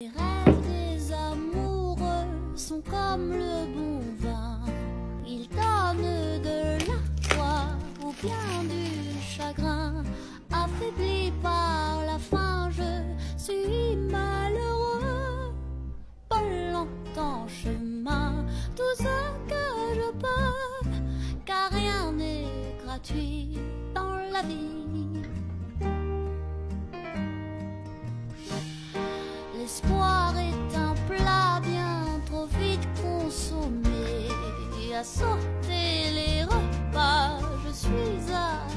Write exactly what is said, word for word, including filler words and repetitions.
Les rêves des amoureux sont comme le bon vin. Ils donnent de la joie ou bien du chagrin. Affaibli par la faim, je suis malheureux. Pas longtemps chemin, tout ce que je peux, car rien n'est gratuit dans la vie. L'espoir est un plat bien trop vite consommé. À sauter les repas, je suis à